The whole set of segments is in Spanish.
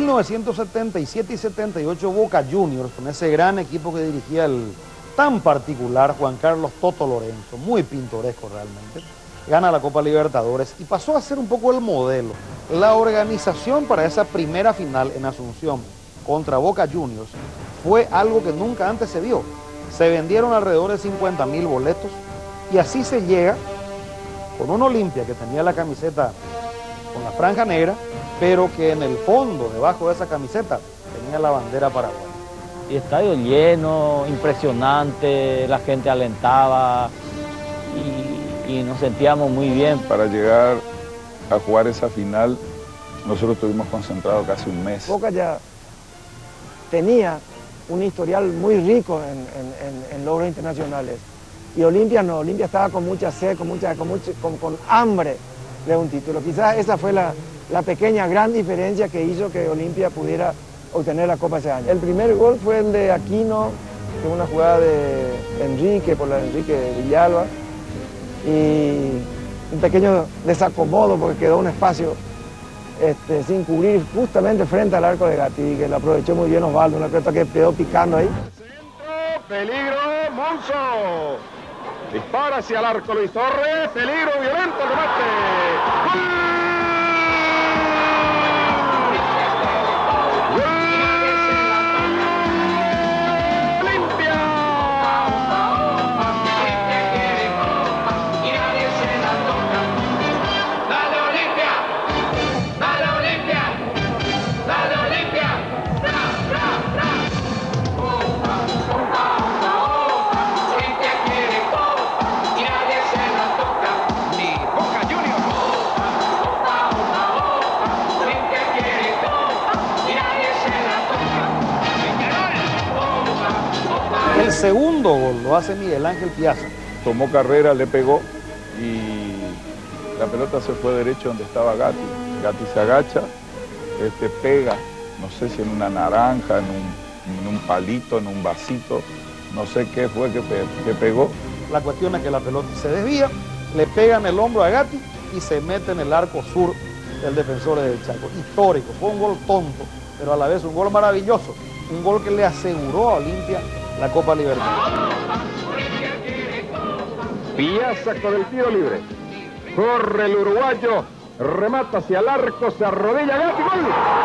1977 y 78 Boca Juniors, con ese gran equipo que dirigía el tan particular Juan Carlos Toto Lorenzo, muy pintoresco realmente, gana la Copa Libertadores y pasó a ser un poco el modelo. La organización para esa primera final en Asunción contra Boca Juniors fue algo que nunca antes se vio. Se vendieron alrededor de 50.000 boletos y así se llega con un Olimpia que tenía la camiseta con la franja negra, pero que en el fondo, debajo de esa camiseta, tenía la bandera paraguaya. Y estadio lleno, impresionante, la gente alentaba y nos sentíamos muy bien. Para llegar a jugar esa final, nosotros estuvimos concentrados casi un mes. Boca ya tenía un historial muy rico en logros internacionales. Y Olimpia no, Olimpia estaba con mucha sed, con hambre de un título. Quizás esa fue la pequeña, gran diferencia que hizo que Olimpia pudiera obtener la Copa ese año. El primer gol fue el de Aquino, que fue una jugada de Enrique, por la de Enrique Villalba, y un pequeño desacomodo porque quedó un espacio sin cubrir justamente frente al arco de Gatti, que lo aprovechó muy bien Osvaldo, una pelota que quedó picando ahí. Centro, peligro, Monzo. Dispara hacia el arco Luis Torres, peligro, violento, remate. ¡Gol! El segundo gol lo hace Miguel Ángel Piazza. Tomó carrera, le pegó y la pelota se fue derecho donde estaba Gatti. Gatti se agacha, pega, no sé si en una naranja, en un palito, en un vasito, no sé qué fue que pegó. La cuestión es que la pelota se desvía, le pega en el hombro a Gatti y se mete en el arco sur del defensor del Chaco. Histórico, fue un gol tonto, pero a la vez un gol maravilloso. Un gol que le aseguró a Olimpia la Copa Libertadores. Piazza con el tiro libre. Corre el uruguayo, remata hacia el arco, se arrodilla Gatti, gol.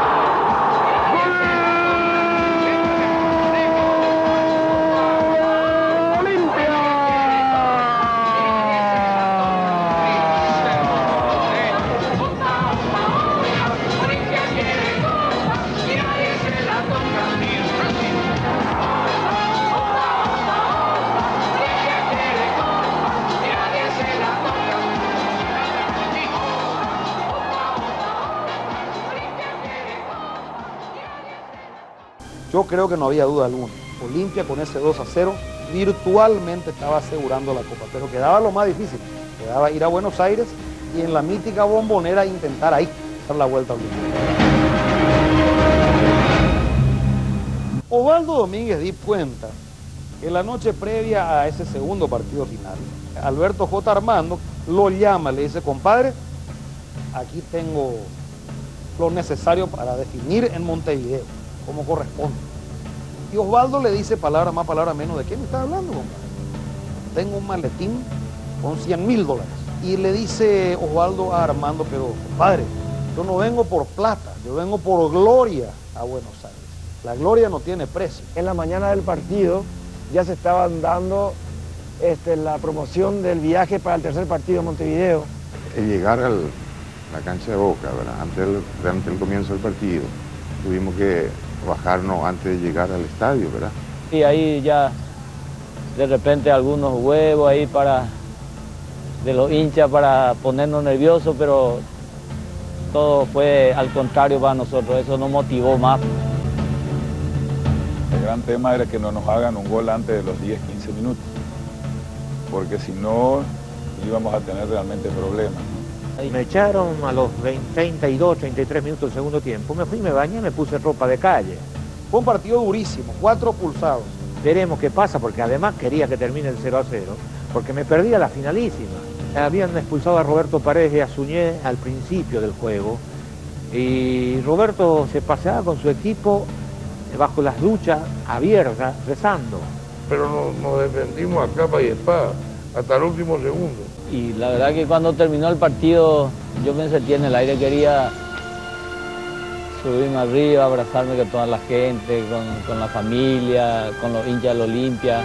Yo creo que no había duda alguna. Olimpia con ese 2-0 virtualmente estaba asegurando la Copa, pero quedaba lo más difícil. Quedaba ir a Buenos Aires y en la mítica Bombonera intentar ahí dar la vuelta a Olimpia. Osvaldo Domínguez di cuenta que la noche previa a ese segundo partido final, Alberto J. Armando lo llama, le dice: compadre, aquí tengo lo necesario para definir en Montevideo, como corresponde. Y Osvaldo le dice, palabra más, palabra menos: ¿de qué me estás hablando, compadre? Tengo un maletín con $100.000. Y le dice Osvaldo a Armando: pero compadre, yo no vengo por plata, yo vengo por gloria a Buenos Aires. La gloria no tiene precio. En la mañana del partido ya se estaban dando la promoción del viaje para el tercer partido de Montevideo. El llegar a la cancha de Boca, ¿verdad? Antes del comienzo del partido, tuvimos que bajarnos antes de llegar al estadio, ¿verdad? Y ahí ya de repente algunos huevos ahí de los hinchas para ponernos nerviosos, pero todo fue al contrario para nosotros, eso nos motivó más. El gran tema era que no nos hagan un gol antes de los 10, 15 minutos, porque si no íbamos a tener realmente problemas. Me echaron a los 32, 33 minutos del segundo tiempo. Me fui, me bañé, me puse ropa de calle. Fue un partido durísimo, 4 pulsados. Veremos qué pasa, porque además quería que termine el 0-0, porque me perdía la finalísima. Habían expulsado a Roberto Paredes y a Suñé al principio del juego. Y Roberto se paseaba con su equipo bajo las duchas abiertas, rezando. Pero nos defendimos a capa y espada, hasta el último segundo. Y la verdad que cuando terminó el partido, yo me sentí en el aire, quería subirme arriba, abrazarme con toda la gente, con la familia, con los hinchas del Olimpia.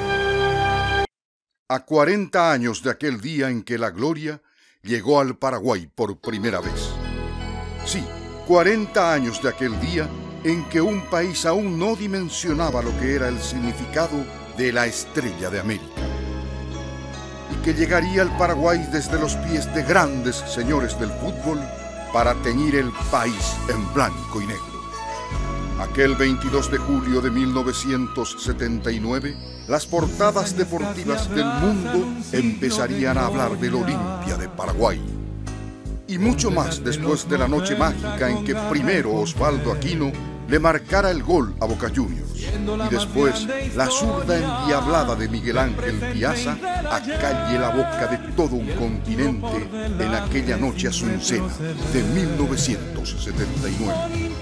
A 40 años de aquel día en que la gloria llegó al Paraguay por primera vez. Sí, 40 años de aquel día en que un país aún no dimensionaba lo que era el significado de la Estrella de América. Y que llegaría al Paraguay desde los pies de grandes señores del fútbol para teñir el país en blanco y negro. Aquel 22 de julio de 1979, las portadas deportivas del mundo empezarían a hablar del Olimpia de Paraguay. Y mucho más después de la noche mágica en que primero Osvaldo Aquino le marcara el gol a Boca Juniors y después la zurda endiablada de Miguel Ángel Piazza acalle la boca de todo un continente en aquella noche azucena de 1979.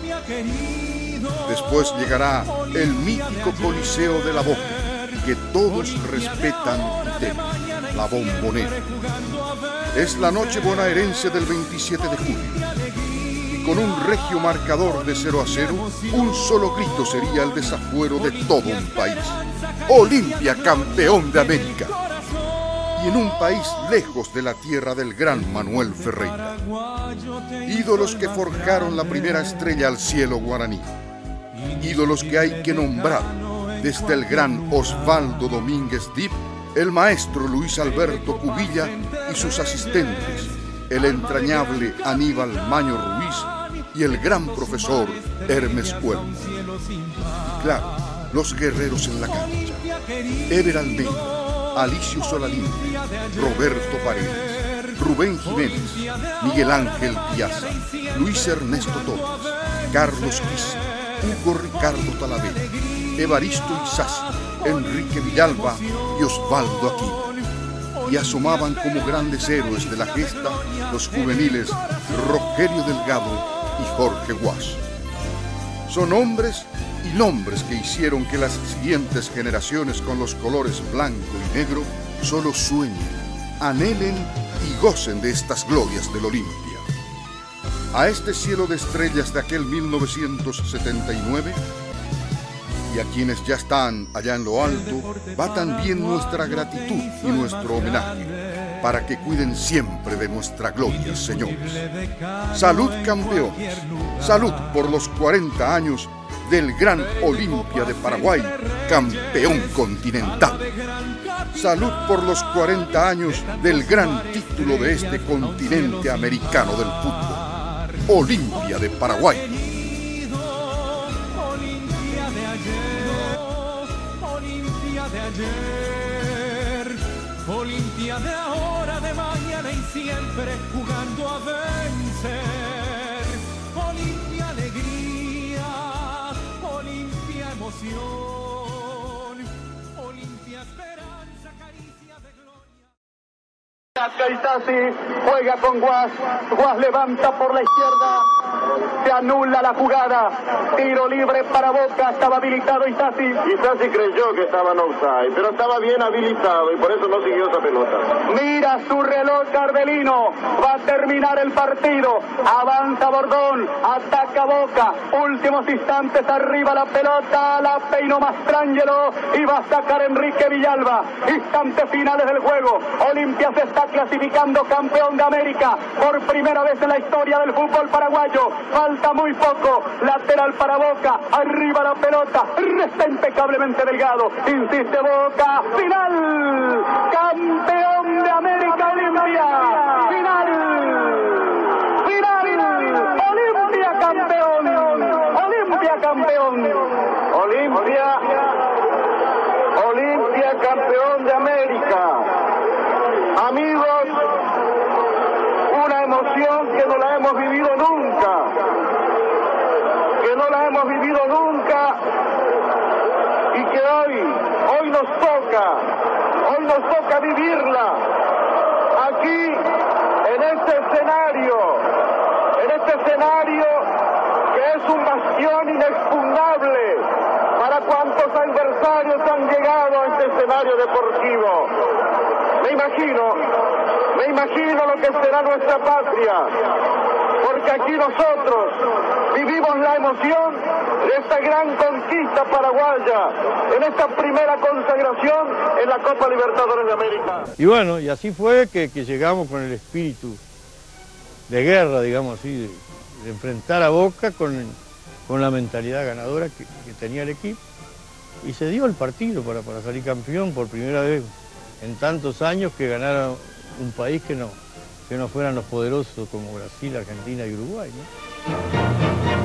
Después llegará el mítico Coliseo de la Boca, que todos respetan y temen, la Bombonera. Es la noche bonaerense del 27 de julio. Y con un regio marcador de 0-0, un solo grito sería el desafuero de todo un país. Olimpia, campeón de América. Y en un país lejos de la tierra del gran Manuel Ferreira. Ídolos que forjaron la primera estrella al cielo guaraní. Ídolos que hay que nombrar, desde el gran Osvaldo Domínguez Dip, el maestro Luis Alberto Cubilla y sus asistentes, el entrañable Aníbal Maño Ruiz y el gran profesor Hermes Huelmo. Y claro, los guerreros en la cancha, Ever Almeida, Alicio Solalinde, Roberto Paredes, Rubén Jiménez, Miguel Ángel Piazza, Luis Ernesto Torres, Carlos Quisa, Hugo Ricardo Talavera, Evaristo Isasi, Enrique Villalba y Osvaldo Aquino. Y asomaban como grandes héroes de la gesta los juveniles Rogelio Delgado y Jorge Guas. Son hombres y nombres que hicieron que las siguientes generaciones con los colores blanco y negro solo sueñen, anhelen y gocen de estas glorias del Olimpia. A este cielo de estrellas de aquel 1979 y a quienes ya están allá en lo alto, va también nuestra gratitud y nuestro homenaje, para que cuiden siempre de nuestra gloria, señores. Salud, campeones. Salud por los 40 años del gran Olimpia de Paraguay, campeón continental. Salud por los 40 años del gran título de este continente americano del fútbol, Olimpia de Paraguay. De ayer, Olimpia de ahora, de mañana y siempre, jugando a vencer. Olimpia alegría, Olimpia emoción, Olimpia esperanza, caricia de gloria. Isasi juega con Guas, Guas levanta por la izquierda, se anula la jugada, tiro libre para Boca, estaba habilitado Isasi. Isasi creyó que estaba en offside, pero estaba bien habilitado y por eso no siguió esa pelota. Mira su reloj Cardelino, va a terminar el partido, avanza Bordón, ataca Boca, últimos instantes, arriba la pelota, la peinó Mastrangelo y va a sacar Enrique Villalba. Instantes finales del juego, Olimpia se está clasificando campeón de América por primera vez en la historia del fútbol paraguayo. Falta muy poco, lateral para Boca, arriba la pelota, resta impecablemente Delgado, insiste Boca, final, campeón de América Olimpia, final, Olimpia campeón, Olimpia campeón de América. Amigos, una emoción que no la hemos vivido nunca, y que hoy nos toca vivirla aquí en este escenario adversarios han llegado a este escenario deportivo. Me imagino lo que será nuestra patria, porque aquí nosotros vivimos la emoción de esta gran conquista paraguaya, en esta primera consagración en la Copa Libertadores de América. Y bueno, y así fue que llegamos con el espíritu de guerra, digamos así, de enfrentar a Boca con la mentalidad ganadora que tenía el equipo. Y se dio el partido para salir campeón por primera vez en tantos años, que ganara un país que no fueran los poderosos como Brasil, Argentina y Uruguay, ¿no?